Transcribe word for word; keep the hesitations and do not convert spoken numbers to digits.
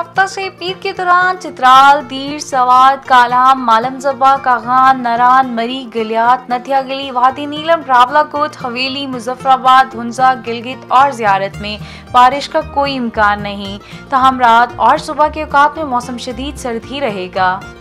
हफ्ता से पीर के दौरान चित्राल, दीर, सवाद, कालाम, मालम जब्बा, कागान, नरान, मरी, गलियात, नथिया गली, वादी नीलम, रावलाकोट, हवेली, मुजफ्फराबाद, हुंजा, गिलगित और ज़ियारत में बारिश का कोई इम्कान नहीं। तहम रात और सुबह के औकात में मौसम शदीद सर्द ही रहेगा।